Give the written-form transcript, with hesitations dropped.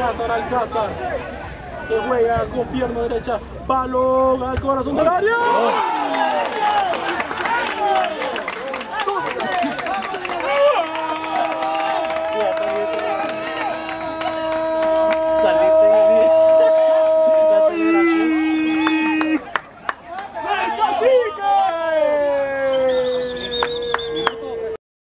Alcázar, que juega con pierna derecha, balón al corazón del área.